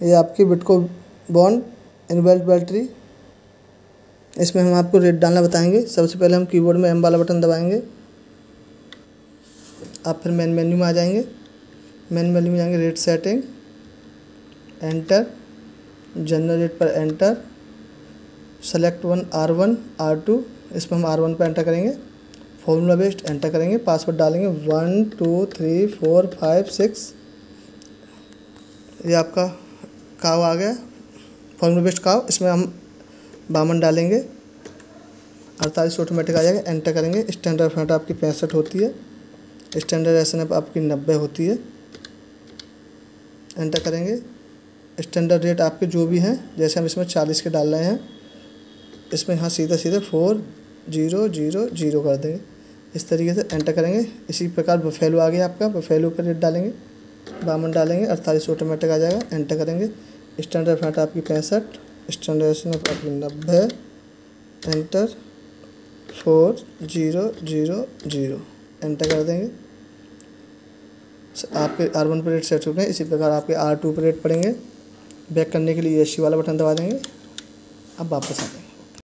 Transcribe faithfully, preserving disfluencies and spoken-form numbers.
ये आपकी Bytco bond inbuilt battery, इसमें हम आपको रेट डालना बताएंगे। सबसे पहले हम कीबोर्ड में एम वाला बटन दबाएंगे। आप फिर मेन मेन्यू में आ जाएंगे। मेन मेन्यू में जाएंगे, रेट सेटिंग, एंटर, जनरेट पर enter, select one R one R two, इसमें हम आर वन पर एंटर करेंगे। फॉर्मूला बेस्ड एंटर करेंगे, पासवर्ड डालेंगे one two three four five six. ये आपका काव आ गया, फॉर्मूला बेस्ड काव। इसमें हम बावन डालेंगे, अड़तालीस ऑटोमेटिक आ जाएगा। एंटर करेंगे। स्टैंडर्ड फॉन्ट आपकी पैंसठ होती है, स्टैंडर्ड एस एन एफ आपकी नब्बे होती है। एंटर करेंगे। स्टैंडर्ड रेट आपके जो भी हैं, जैसे हम इसमें चालीस के डाल रहे हैं, इसमें यहाँ सीधे सीधे फोर जीरो जीरो जीरो कर देंगे। इस तरीके से एंटर करेंगे। इसी प्रकार बफेलो आ गया आपका, बफेलो पर रेट डालेंगे, बावन डालेंगे, अड़तालीस ऑटोमेटिक आ जाएगा। एंटर करेंगे। स्टैंडर्ड फॉन्ट आपकी पैंसठ, स्टैंडर्ड एस एन एफ आपकी नब्बे। Enter, four zero zero zero, enter कर देंगे। आपके आर वन पर रेट सेट हो गए। इसी प्रकार आपके आर टू पर रेट पड़ेंगे। बैक करने के लिए एस सी वाला बटन दबा देंगे। अब वापस आ जाएंगे।